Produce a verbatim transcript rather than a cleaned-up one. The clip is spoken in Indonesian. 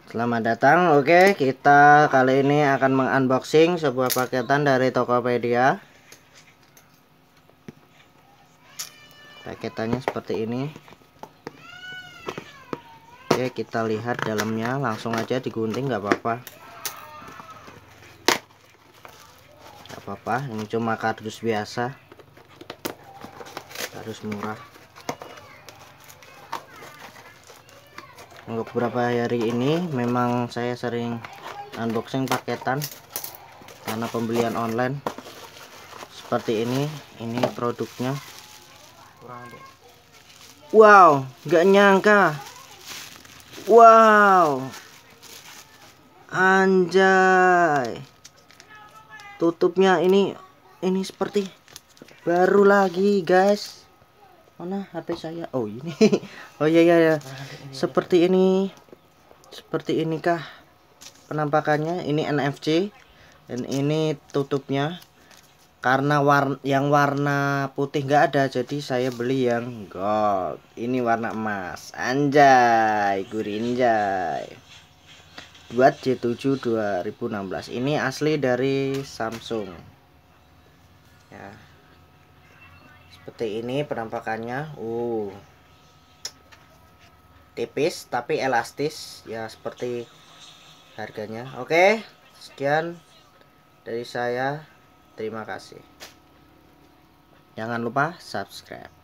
Selamat datang. Oke, kita kali ini akan mengunboxing sebuah paketan dari Tokopedia. Paketannya seperti ini. Oke, kita lihat dalamnya. Langsung aja digunting, nggak apa-apa. Nggak apa-apa. Ini cuma kardus biasa, kardus murah. Untuk beberapa hari ini memang saya sering unboxing paketan karena pembelian online. Seperti ini, ini produknya. Wow, nggak nyangka. Wow, anjay, tutupnya ini ini seperti baru lagi, guys. Mana H P saya? Oh, ini. Oh iya iya ya. Seperti ini. Seperti inikah penampakannya? Ini N F C dan ini tutupnya. Karena warna yang warna putih nggak ada, jadi saya beli yang gold. Ini warna emas. Anjay, gurinjay. Buat J tujuh dua ribu enam belas. Ini asli dari Samsung. Ya. Seperti ini penampakannya. Uh. Tipis tapi elastis, ya seperti harganya. Oke, sekian dari saya. Terima kasih. Jangan lupa subscribe.